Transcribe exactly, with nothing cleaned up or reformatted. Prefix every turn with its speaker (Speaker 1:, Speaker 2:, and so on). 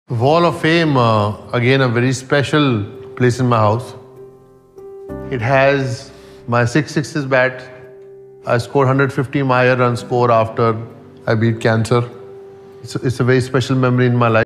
Speaker 1: Wall of Fame, uh, again a very special place in my house. It has my six sixes bat. I scored one hundred fifty Meyer run score after I beat cancer. It's, it's a very special memory in my life.